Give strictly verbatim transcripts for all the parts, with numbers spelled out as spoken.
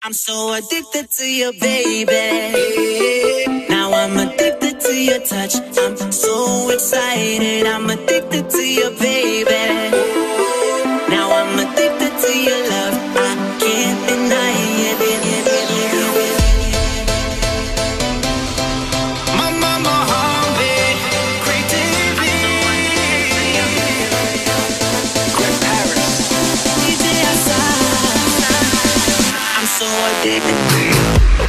I'm so addicted to you, baby. Now I'm addicted to your touch. I'm so excited. I'm addicted to you, baby. Now I'm addicted to your love. I can't deny it. My mama hungry, creatively. Great Paris. D J outside. I'm so addicted to you.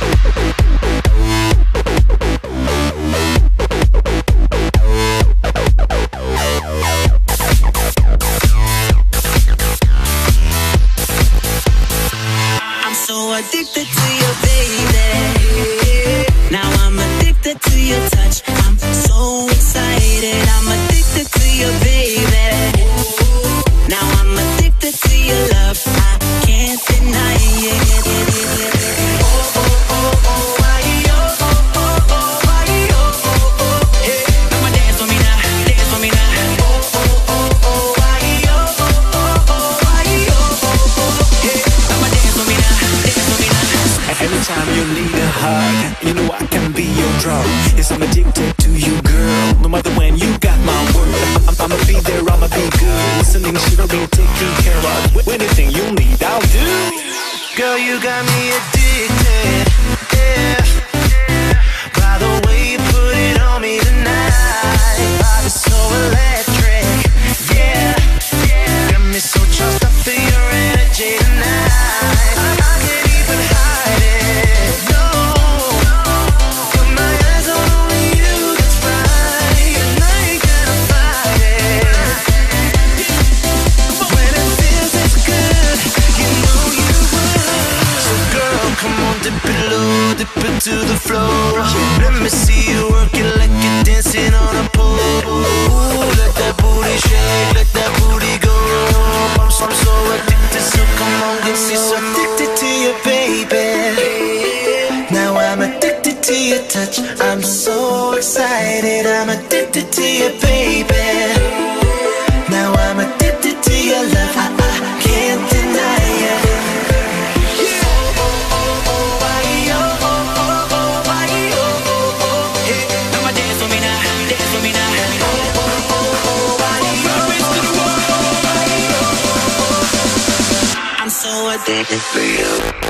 Addicted to you, baby. Now I'm addicted to your touch. I'm so excited. I'm addicted to you, baby. Now I'm addicted to your love. I can't deny it. Oh, oh, oh, oh, why, oh, oh, oh, oh, why, oh, oh, oh, hey. Come on, dance for me now, dance for me now. Oh, oh, oh, oh, why, oh, oh, oh, oh, why, oh, oh, oh, hey. Come on, dance for me now. Anytime you need a hug, you know I can be your drug. Yes, I'm addicted to you, girl. No matter when, you got my word. I'm, I'ma be there, I'ma be good. Listening, shivering, taking care of anything you need, I'll do. Girl, you got me addicted, yeah. By the way you put it on me tonight, I was so electric, yeah. Got me so charged up for your energy tonight. To the floor, let me see you work it like you're dancing on a pole. Ooh, let that booty shake, let that booty go. I'm so, I'm so addicted, so come on, get me so addicted to you, baby. Now I'm addicted to your touch. I'm so excited. I'm addicted to you, baby. Now I'm addicted to your love. I, I can't deny it. So addicted to you.